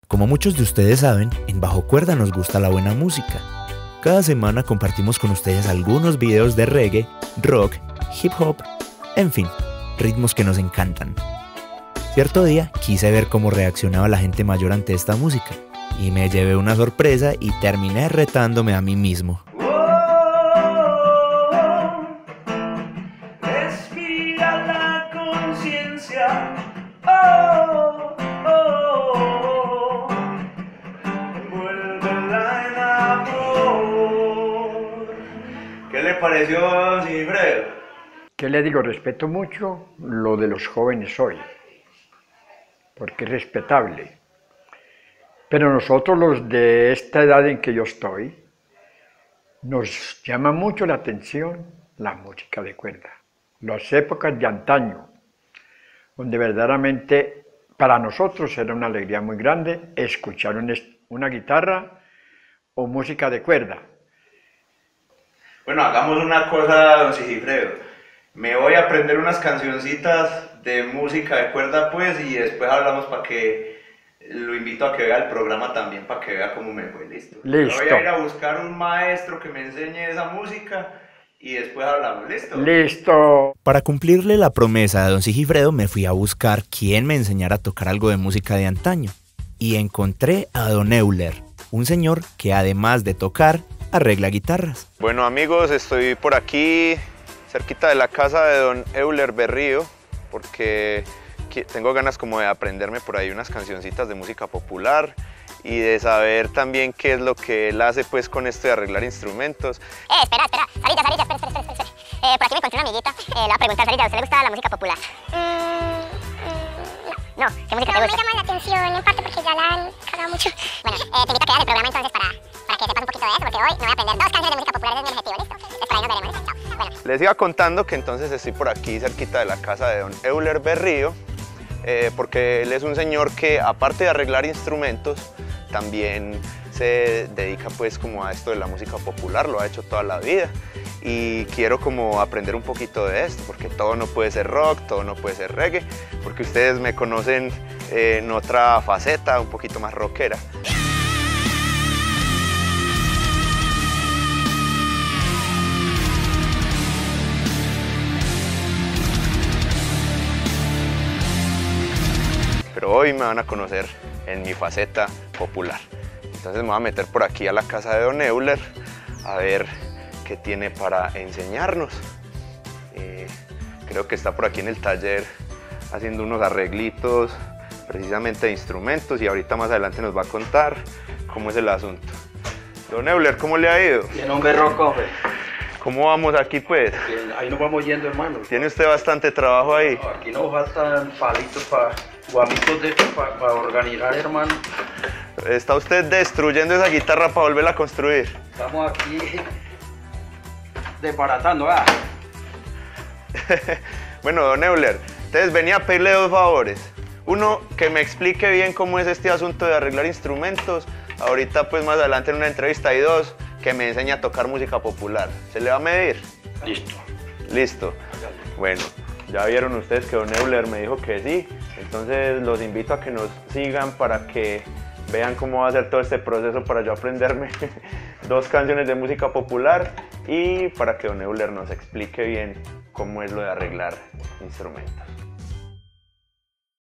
Como muchos de ustedes saben, en Bajo Cuerda nos gusta la buena música. Cada semana compartimos con ustedes algunos videos de reggae, rock, hip hop, en fin, ritmos que nos encantan. Cierto día quise ver cómo reaccionaba la gente mayor ante esta música y me llevé una sorpresa y terminé retándome a mí mismo. Respira la conciencia. Vuélvela en amor. ¿Qué le pareció, don Sigifredo? ¿Qué le digo? Respeto mucho lo de los jóvenes hoy, porque es respetable. Pero nosotros los de esta edad en que yo estoy, nos llama mucho la atención la música de cuerda. Las épocas de antaño, donde verdaderamente para nosotros era una alegría muy grande escuchar una guitarra o música de cuerda. Bueno, hagamos una cosa, don Sigifredo. Me voy a aprender unas cancioncitas de música de cuerda, pues, y después hablamos para que lo invito a que vea el programa también, para que vea cómo me fue. Listo. Listo. Voy a ir a buscar un maestro que me enseñe esa música y después hablamos. ¿Listo? ¡Listo! Para cumplirle la promesa a don Sigifredo me fui a buscar quién me enseñara a tocar algo de música de antaño. Y encontré a don Euler, un señor que además de tocar, arregla guitarras. Bueno amigos, estoy por aquí cerquita de la casa de don Euler Berrío porque tengo ganas como de aprenderme por ahí unas cancioncitas de música popular y de saber también qué es lo que él hace pues con esto de arreglar instrumentos. Espera, Sarita, espera. Por aquí me encontré una amiguita, le voy a preguntar, Sarita, ¿a usted le gusta la música popular? No, ¿qué música te gusta? No me llama la atención, en parte porque ya la han cagado mucho. Bueno, te invito a que veas el programa entonces para que sepas un poquito de eso, porque hoy me voy a aprender 2 canciones de música popular, ese es mi objetivo, ¿listo? Entonces por ahí nos veremos, ¿listo? Chao. Bueno. Les iba contando que entonces estoy por aquí cerquita de la casa de don Euler Berrío, porque él es un señor que aparte de arreglar instrumentos, también se dedica pues como a esto de la música popular, lo ha hecho toda la vida y quiero como aprender un poquito de esto, porque todo no puede ser rock, todo no puede ser reggae, porque ustedes me conocen en otra faceta un poquito más rockera. Pero hoy me van a conocer en mi faceta popular. Entonces me voy a meter por aquí a la casa de don Euler a ver qué tiene para enseñarnos. Creo que está por aquí en el taller haciendo unos arreglitos precisamente de instrumentos y ahorita más adelante nos va a contar cómo es el asunto. Don Euler, ¿cómo le ha ido? Bien, hombre, roco, hombre. ¿Cómo vamos aquí pues? Bien, ahí nos vamos yendo, hermano. ¿Tiene usted bastante trabajo ahí? Aquí nos faltan palitos para guamitos de para organizar, hermano. ¿Está usted destruyendo esa guitarra para volverla a construir? Estamos aquí desbaratando, ¿ah? Bueno, don Euler, entonces venía a pedirle 2 favores. Uno, que me explique bien cómo es este asunto de arreglar instrumentos. Ahorita pues más adelante en una entrevista. Y 2, que me enseñe a tocar música popular. ¿Se le va a medir? Listo. Listo. Bueno, ya vieron ustedes que don Euler me dijo que sí. Entonces los invito a que nos sigan para que vean cómo va a ser todo este proceso para yo aprenderme 2 canciones de música popular y para que don Euler nos explique bien cómo es lo de arreglar instrumentos.